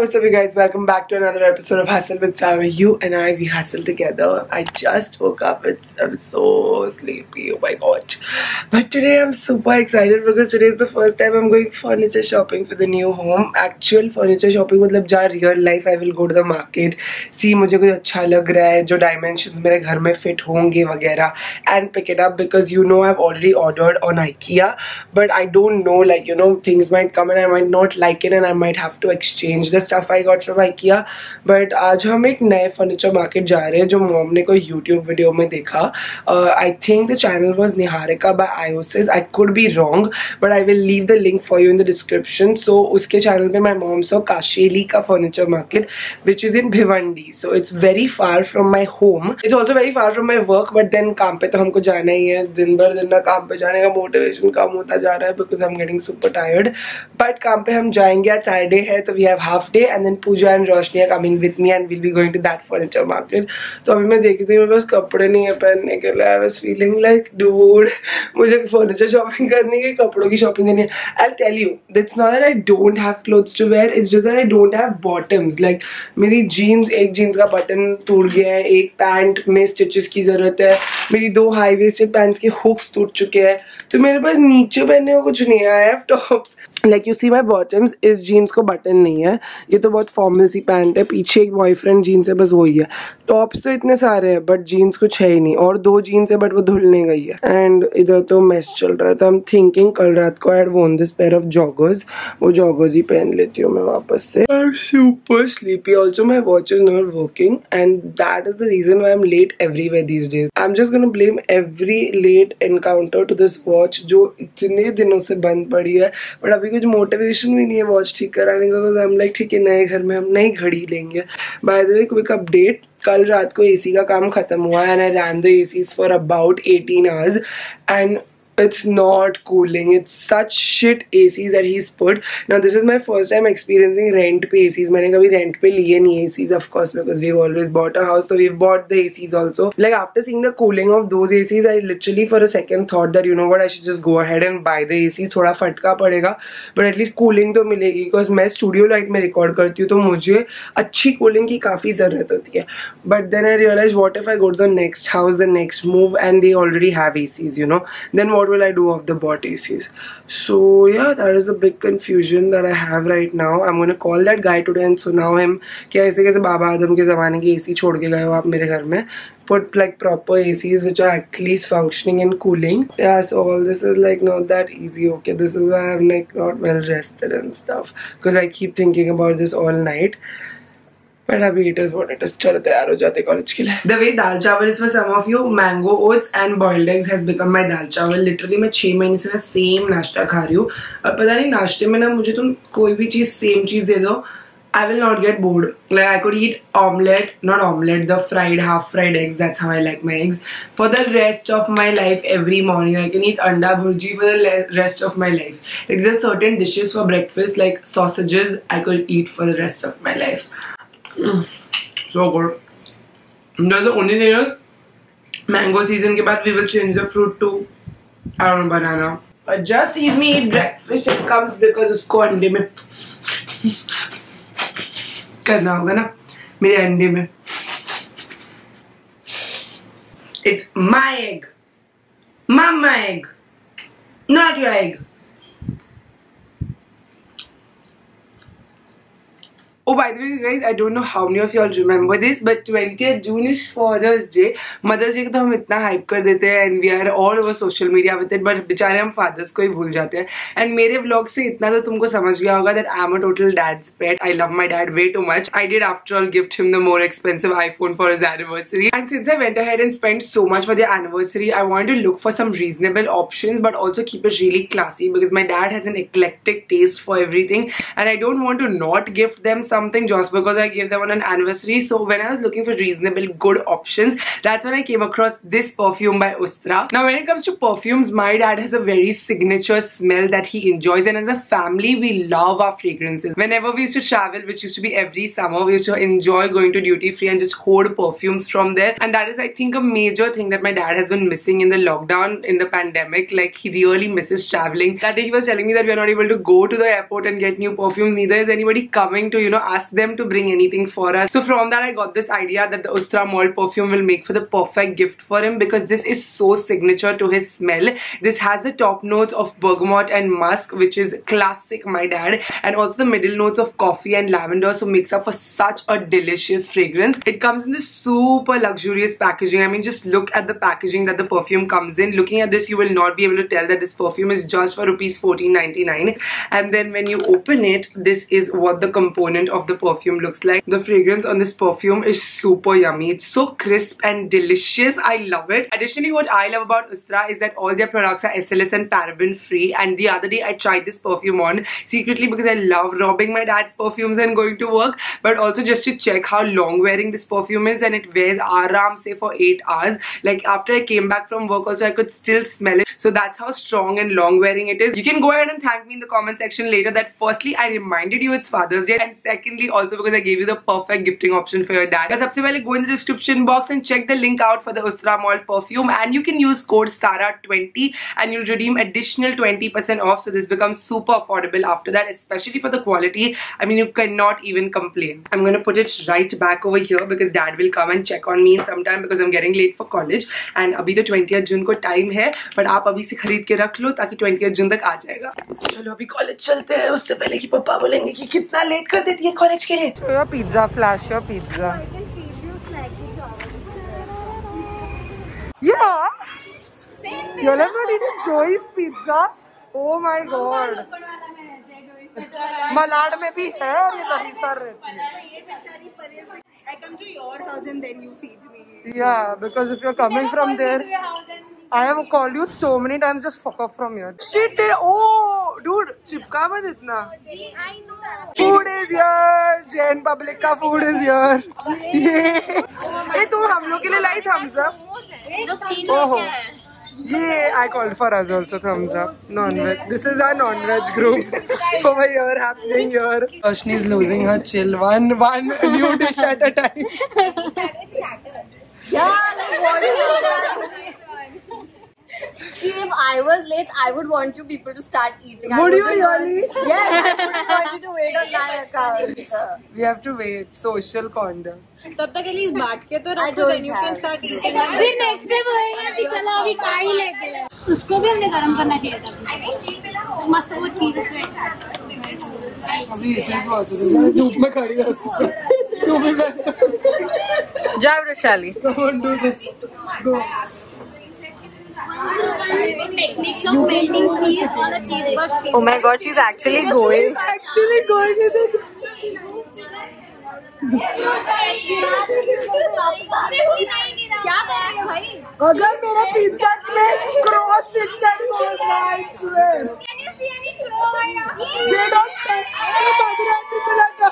what's up you guys? Welcome back to another episode of Hustle with Savi. You and I, we hustle together. I just woke up. I'm so sleepy. Oh my god. But today I'm super excited because today is the first time I'm going furniture shopping for the new home. Actual furniture shopping मतलब जहाँ real life I will go to the market, see मुझे कुछ अच्छा लग रहा है जो dimensions मेरे घर में fit होंगे वगैरह and pick it up because you know I've already ordered on IKEA but I don't know, like, you know, things might come and I might not like it and I might have to exchange the stuff I got from IKEA. But आज हम एक नए furniture market जा रहे हैं जो mom ने कोई YouTube video में देखा. I think the channel was Niharika by Iosis. I could be wrong but I will leave the link for you in the description. So उसके channel पे my mom saw Kasheli का furniture market which is in Bhiwandi. So it's very far from my home. It's also very far from my work but then काम पे तो हमको जाना ही है. दिन भर दिन ना काम पे जाने का motivation कम होता जा रहा है because I'm getting super tired. But काम पे हम जाएंगे. आज Saturday है तो we have half day and then Pooja and Roshni are coming with me and we'll be going to that furniture market. तो अभी मैं देखी थी मेरे पास कपड़े नहीं है पहनने के लिए. I was feeling like dude मुझे furniture shopping करनी है, कपड़ों की shopping करनी है. I'll tell you, it's not that I don't have clothes to wear, it's just that I don't have bottoms. Like मेरी jeans, एक jeans का button टूट गया है, एक पैंट में stitches की जरूरत है, मेरी दो high waisted pants के hooks टूट चुके हैं, तो मेरे पास नीचे पहनने को कुछ नहीं है. I have tops. Like you see my bottoms, इस jeans को button नहीं है, ये तो बहुत formal सी पैंट है, पीछे एक boyfriend jeans है, बस वही है. टॉप्स तो इतने सारे हैं but jeans कुछ है ही नहीं, और दो jeans है but वो धुलने गई है. And इधर तो mess चल रहा है, तो I'm thinking कल रात को I had worn this pair of joggers, वो joggers ही पहन लेती हूँ मैं वापस से. I'm super sleepy. Also my watch is not working and that is the reason why I'm late everywhere these days. I'm just gonna blame every late encounter to this watch जो इतने दिनों से बंद पड़ी है. but अभी कुछ motivation भी नहीं है वॉच ठीक कराने का because I'm like ठीक है नए घर में हम नई घड़ी लेंगे. By the way, quick update, कल रात को एसी का काम खत्म हुआ and I ran the ACs for about 18 hours and it's not cooling. It's such shit ACs that he's put. Now this is my first time experiencing rent पे ACs. मैंने कभी rent पे लिए नहीं ACs of course because we've always bought a house, so we've bought the ACs also. Like after seeing the cooling of those ACs, I literally for a second thought that you know what, I should just go ahead and buy the ACs. थोड़ा फटका पड़ेगा but at least cooling तो मिलेगी because मैं studio light में record करती हूँ तो मुझे अच्छी cooling की काफी जरूरत होती है. But then I realized what if I go to the next house, the next move and they already have ACs, you know, then what will I do of the bought ACs? So yeah, that is the big confusion that I have right now. I'm gonna call that guy today and सुनाओ him कि ऐसे कैसे बाबा आदम के ज़माने की AC छोड़ के गए हो आप मेरे घर में. Put like proper ACs which are at least functioning and cooling. Yeah, so all this is like not that easy. Okay, this is why I'm like not well rested and stuff because I keep thinking about this all night. But abhi it is what it is. चलो तैयार हो जाते college के लिए. The way दाल चावल is for some of you, mango oats and boiled eggs has become my दाल चावल. Literally मैं 6 महीने से ना सेम नाश्ता खा रही हूँ और पता नहीं नाश्ते में ना मुझे तुम कोई भी चीज सेम चीज दे दो I will not get bored. Like I could eat omelette, not omelette, the fried, half fried eggs. That's how I like my eggs. For the rest of my life, every morning I can eat anda bhurji for the rest of my life. Like there's certain dishes for breakfast like sausages I could eat for the rest of my life. So good. The only thing is, mango season के बाद we will change the fruit to I don't know, banana. But just sees me eat breakfast, it comes because उसको अंडे में करना होगा ना मेरे अंडे में. It's my egg, mama egg, not your egg. Oh, by the way, guys, I don't know how many of y'all remember this, but 20th June is Father's Day. Mother's Day को तो हम इतना hype कर देते हैं and we are all over social media with it, but बेचारे हम fathers को ही भूल जाते हैं. And मेरे vlog से इतना तो तुमको समझ गया होगा that I'm a total dad's pet. I love my dad way too much. I did after all gift him the more expensive iPhone for his anniversary. And since I went ahead and spent so much for the anniversary, I wanted to look for some reasonable options, but also keep it really classy because my dad has an eclectic taste for everything, and I don't want to not gift them something just because I gave them on an anniversary. So when I was looking for reasonable good options, that's when I came across this perfume by Ustra. Now when it comes to perfumes, my dad has a very signature smell that he enjoys, and as a family we love our fragrances. Whenever we used to travel, which used to be every summer, we used to enjoy going to duty free and just hoard perfumes from there. And that is, I think, a major thing that my dad has been missing in the lockdown, in the pandemic. Like he really misses traveling. That day he was telling me that we are not able to go to the airport and get new perfumes, neither is anybody coming to, you know, ask them to bring anything for us. So from that I got this idea that the Ustra Malt perfume will make for the perfect gift for him, because this is so signature to his smell. This has the top notes of bergamot and musk, which is classic my dad, and also the middle notes of coffee and lavender, so makes up for such a delicious fragrance. It comes in this super luxurious packaging. I mean, just look at the packaging that the perfume comes in. Looking at this, you will not be able to tell that this perfume is just for rupees 14.99. And then when you open it, this is what the component of the perfume looks like. The fragrance on this perfume is super yummy. It's so crisp and delicious. I love it. Additionally, what I love about Ustra is that all their products are SLS and paraben free. And the other day I tried this perfume on secretly because I love robbing my dad's perfumes and going to work, but also just to check how long wearing this perfume is, and it wears aram say for 8 hours. Like after I came back from work also I could still smell it. So that's how strong and long wearing it is. You can go ahead and thank me in the comment section later that firstly I reminded you it's Father's Day, and secondly also because I gave you the perfect gifting option for your dad. Sabse pehle go in the description box and check the link out for the Ustra Malt perfume, and you can use code SARA20 and you'll redeem additional 20% off. So this becomes super affordable after that, especially for the quality. I mean, you cannot even complain. I'm gonna put it right back over here because dad will come and check on me in some time because I'm getting late for college, and abhi to 20th June ko time hai, but aap abhi se khareed ke rakh lo ताकि 20th June तक आ जाएगा. चलो अभी college चलते हैं, उससे पहले कि पापा बोलेंगे कि कितना लेट कर देती है कॉलेज के लिए. Your pizza, flash your pizza. I can feed you snacky flowers. Yeah. You're not eating Joey's pizza. Oh my god. Malad में भी है और ये दहीसर रहती है. ये बेचारी परेल से I come to your house and then you feed me. Yeah, because if you're coming from there, I have called you so many times. Just fuck off from here. Shit! Oh, dude, चिपका मत इतना. I know. Food is here. Jain Public का food is here. ये तू हम लोग के लिए लाई thumbs up. ओहो. Yeah, I called for us also thumbs up. Non-veg. This is our non-veg group over here happening here. Roshni is losing her chill. One new dish at a time. Yeah, like what is that? See, if I was late, I would want you people to start eating. Would you really? Yes, I would want you to wait on my account. We have to wait. Social conduct. तब तक at least बांट के तो I रखो, don't then you can have. start eating. फिर next day बोलेगा कि चलो अभी खा ही लेते हैं. उसको भी हमने गरम करना चाहिए था. मस्त वो चीज अभी चीज बहुत धूप में खड़ी है उसके साथ. तू भी मैं. जा Vaishali. Come on, do this. Go. techniques of melting cheese on a cheese burst pizza. Oh my god, she's actually going. Actually going with it. क्या कर रही है भाई? अगर मेरा पिज्जा में cross chips and gold lights में Can you see any crow right now? ये डॉट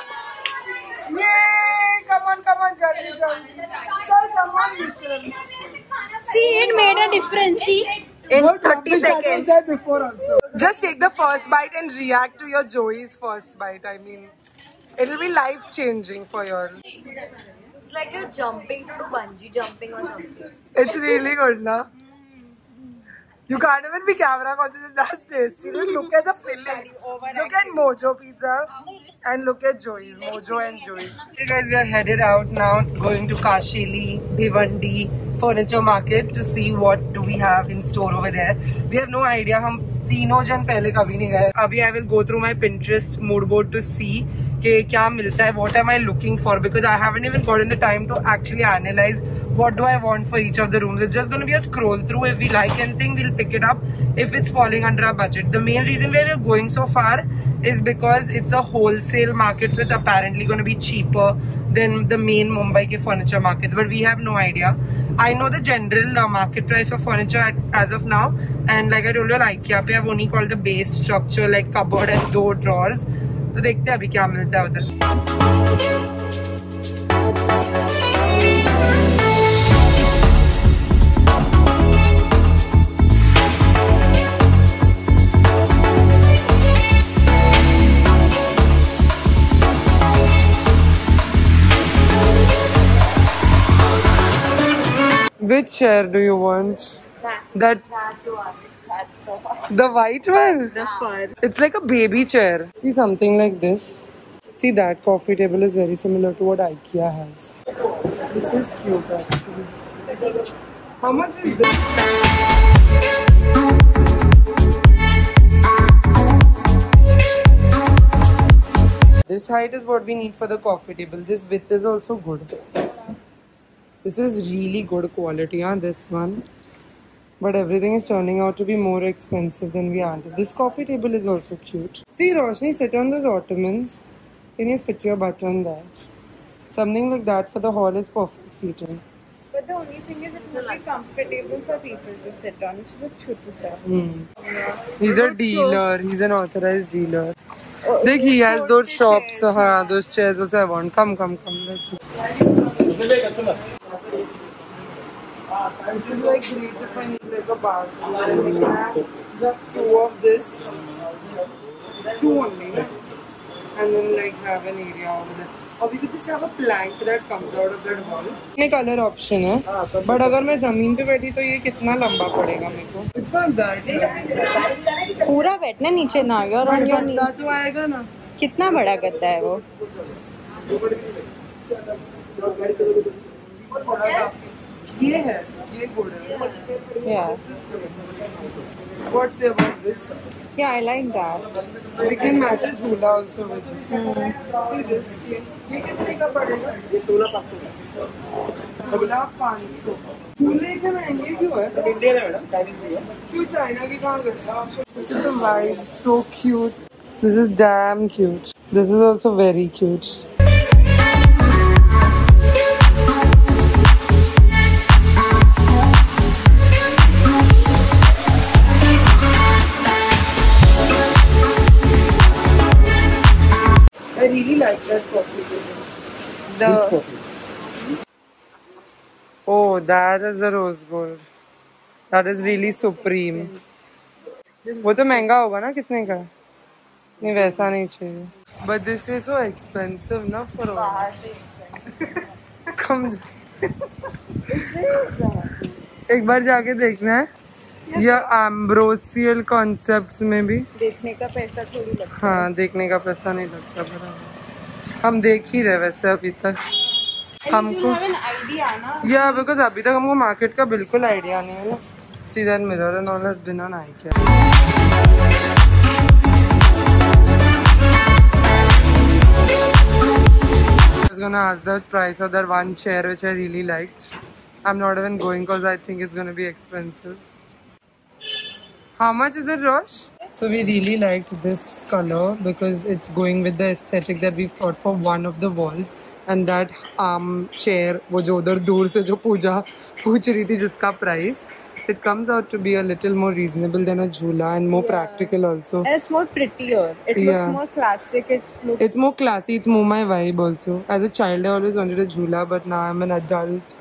ये come on जल्दी चल come on Michelle. See, it made a difference. See. In What 30 rubbish I was seconds. there before also. Just take the first bite and react to your Joey's first bite. I mean, it'll be life changing for you. It's like you're jumping to do bungee jumping or something. It's really good, na? You can't even be camera conscious. That's tasty. Look at the filling. Look at Mojo Pizza and look at Joey's. Mojo and Joey's. Hey guys, we are headed out now, going to Kashili, Bhiwandi Furniture Market to see what do we have in store over there. We have no idea. हम तीनों जन पहले कभी नहीं गए. अभी I will go through my Pinterest mood board to see कि क्या मिलता है. What am I looking for? Because I haven't even gotten the time to actually analyze what do I want for each of the rooms. It's just going to be a scroll through. If we like anything, we'll pick it up if it's falling under our budget. The main reason why we're going so far is because it's a wholesale market, so it's apparently going to be cheaper than the main Mumbai ke furniture markets, but we have no idea. I know the general market price for furniture as of now, and like I told you, IKEA pe I've only called the base structure like cupboard and door drawers. तो देखते हैं अभी क्या मिलता है उधर. Which chair do you want? That one. That's the one. the white one? The fur. It's like a baby chair. See something like this. See, that coffee table is very similar to what IKEA has. This is cute actually. How much is this? This height is what we need for the coffee table. This width is also good. This is really good quality, huh? This one. But everything is turning out to be more expensive than we anticipated. This coffee table is also cute. See, Roshni, sit on those ottomans. Can you fit your butt on that? Something like that for the hall is perfect seating. But the only thing is it won't be comfortable for people to sit on. It's look chutu-sa. He's a dealer. He's an authorized dealer. Look, he has those shops. Those chairs also I want. Come. Let's see. It would be like great if I need like a basket. And we can have the two of this. Two only, no? And then like have an area over there. Or we could just have a plank that comes out of that wall. ये color option है. But अगर मैं ज़मीन पे बैठी तो ये कितना लंबा पड़ेगा मेरे को? It's not that. पूरा बैठना नीचे ना यार और ये गद्दा तो आएगा ना. कितना बड़ा गद्दा है वो? ये है, ये good है. Yeah. What's about this? Yeah, I like that. We can match a झूला also with this. See this? ये कितने का पड़ेगा? ये 16,500. झूला 500. झूले इतने महंगे क्यों है? इंडियन है मैडम, चाइनीज नहीं है. क्यों चाइना की कहाँ करता? Look at the vibe, so cute. This is damn cute. This is also very cute. I really like that coffee table. Oh, that is the rose gold. That is really supreme. वो तो महंगा होगा ना कितने का? नहीं वैसा नहीं चाहिए. But this is so expensive ना for all. Come. एक बार जाके देखना है. या एम्ब्रोसियल कॉन्सेप्ट्स में भी देखने का पैसा थोड़ी लगता है. हाँ, देखने का पैसा नहीं लगता. बराबर. हम देख ही रहे वैसे अभी तक. हमको या बिकॉज अभी तक हमको मार्केट का बिल्कुल आइडिया नहीं है ना. See that mirror and all has been on IKEA. I was gonna ask the price of that one chair which I really liked. I'm not even going because I think it's gonna be expensive. How much is it, Rosh? So we really liked this color because it's going with the aesthetic that we've thought for one of the walls. And that chair, वो जो उधर दूर से जो पूजा पूछ रही थी जिसका price, it comes out to be a little more reasonable than a jhula and more practical also. And it's more prettier. It looks more classic. It's more classy. It's more my vibe also. As a child, I always wanted a jhula, but now I'm an adult.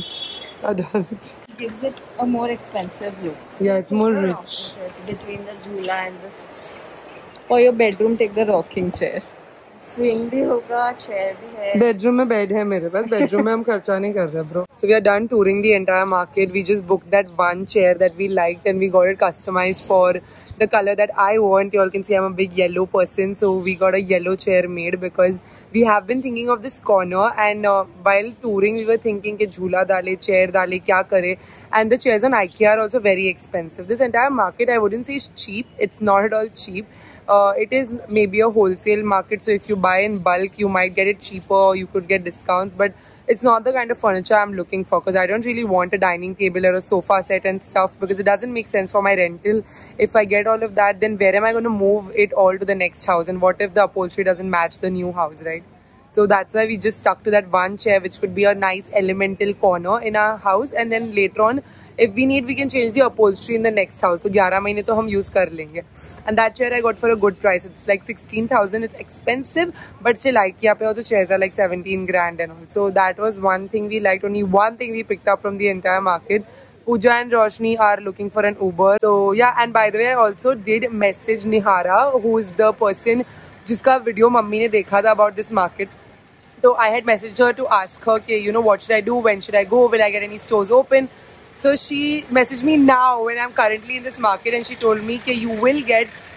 It gives it a more expensive look. Yeah, it's more rich. It's between the jhula and this. For your bedroom, take the rocking chair. Swing भी होगा, chair भी है. Bedroom में bed है मेरे पास. Bedroom में हम खर्चा नहीं कर रहे bro. So we are done touring the entire market. We just booked that one chair that we liked and we got it customized for the color that I want. You all can see I'm a big yellow person, so we got a yellow chair made because we have been thinking of this corner. And while touring, we were thinking कि झूला डाले, chair डाले, क्या करे. And the chairs on IKEA are also very expensive. This entire market, I wouldn't say is cheap. It's not at all cheap. It is maybe a wholesale market, so if you buy in bulk, you might get it cheaper or you could get discounts. But it's not the kind of furniture I'm looking for because I don't really want a dining table or a sofa set and stuff because it doesn't make sense for my rental. If I get all of that, then where am I going to move it all to the next house? And what if the upholstery doesn't match the new house, right? So that's why we just stuck to that one chair, which could be a nice elemental corner in our house. And then later on, if we need, we can change the upholstery in the next house. So 11 महीने तो हम use कर लेंगे. And that chair I got for a good price. It's like 16,000. It's expensive, but still IKEA पे also chairs are like 17 grand and all. So that was one thing we liked. Only one thing we picked up from the entire market. Pooja and Roshni are looking for an Uber. So yeah, and by the way, I also did message Nihara, who is the person जिसका video mummy ने देखा था about this market. So I had messaged her to ask her, okay, you know, what should I do? When should I go? Will I get any stores open? So she messaged me now when I'm currently in this market, and she told me that you will get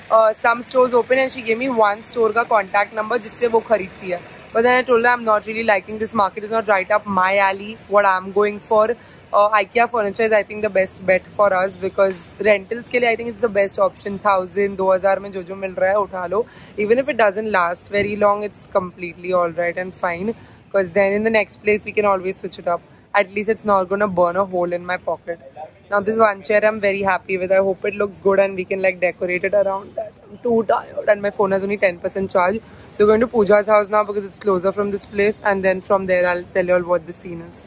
some stores open and she gave me one store का contact number जिससे वो खरीदती है. But then I told her I'm not really liking this market. Is not right up my alley. What I'm going for. IKEA furniture is I think the best bet for us because rentals के लिए I think it's the best option. 1000-2000 में जो मिल रहा है उठा लो. Even if it doesn't last very long, it's completely alright and fine. Because then in the next place we can always switch it up. At least it's not gonna burn a hole in my pocket. Now this one chair I'm very happy with. I hope it looks good and we can like decorate it around that. I'm too tired and my phone has only 10% charge. So we're going to Pooja's house now because it's closer from this place, and then from there I'll tell you all what the scene is.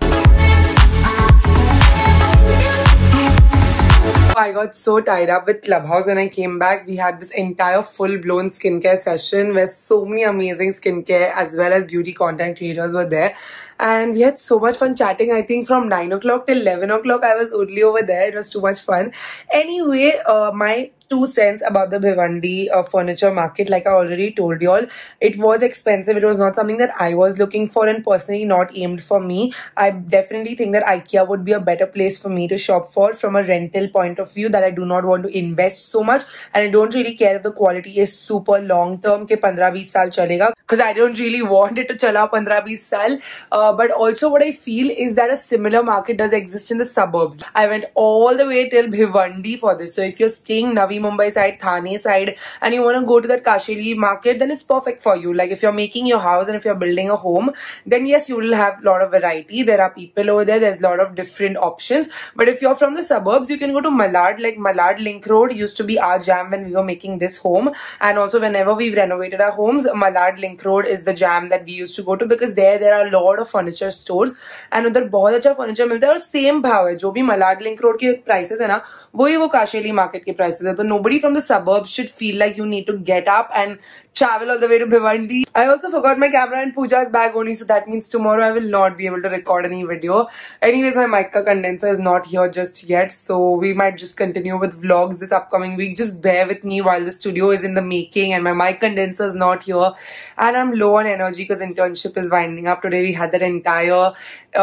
I got so tied up with Clubhouse when I came back. We had this entire full-blown skincare session where so many amazing skincare as well as beauty content creators were there. And we had so much fun chatting. I think from 9 o'clock till 11 o'clock I was only over there. It was too much fun. Anyway, my 2 cents about the Bhiwandi furniture market. Like I already told you all, it was expensive. It was not something that I was looking for and personally not aimed for me. I definitely think that IKEA would be a better place for me to shop for from a rental point of view, that I do not want to invest so much and I don't really care if the quality is super long term ke 15-20 saal chalega, because I don't really want it to chala 15-20 saal. But also what I feel is that a similar market does exist in the suburbs. I went all the way till Bhiwandi for this. So if you're staying Navi Mumbai side, Thane side, and you want to go to that Kashili market, then it's perfect for you. Like if you're making your house and if you're building a home, then yes, you will have a lot of variety. There are people over there. There's a lot of different options. But if you're from the suburbs, you can go to Malad. Like Malad Link Road used to be our jam when we were making this home. And also whenever we've renovated our homes, Malad Link Road is the jam that we used to go to, because there are a lot of furniture stores and उधर बहुत अच्छा furniture मिलता है और same भाव है. जो भी Malad Link Road के prices है ना, वही वो काशेली market के prices है. तो nobody from the suburbs should feel like you need to get up and travel all the way to Bhiwandi. I also forgot my camera in Pooja's bag only, so that means tomorrow I will not be able to record any video. Anyways, my mic condenser is not here just yet, so we might just continue with vlogs this upcoming week. Just bear with me while the studio is in the making and my mic condenser is not here, and I'm low on energy because internship is winding up. Today we had that entire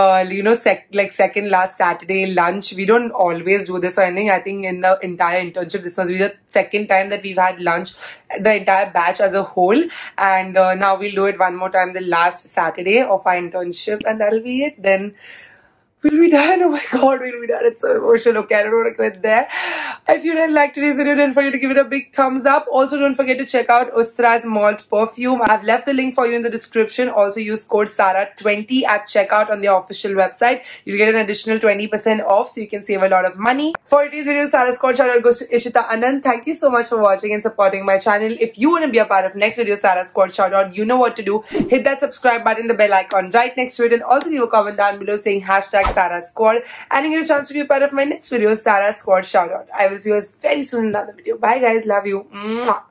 second last Saturday lunch. We don't always do this or anything. I think in the entire internship this must be the second time that we've had lunch, the entire batch as a whole, and now we'll do it one more time the last Saturday of our internship, and that'll be it. Then we'll be done. Oh my god, we'll be done. It's so emotional. Okay, I don't want to quit there. If you didn't like today's video, don't forget to give it a big thumbs up. Also, don't forget to check out Ustra's Malt perfume. I've left the link for you in the description. Also, use code SARA20 at checkout on their official website. You'll get an additional 20% off, so you can save a lot of money. For today's video, Sarah's code shout out goes to Ishita Anand. Thank you so much for watching and supporting my channel. If you want to be a part of next video, Sarah's Squad shout out, you know what to do. Hit that subscribe button, the bell icon right next to it, and also leave a comment down below saying hashtag Sarah Squad, and you get a chance to be a part of my next video, Sarah Squad Shoutout. I will see you guys very soon in another video. Bye guys, love you. Mwah.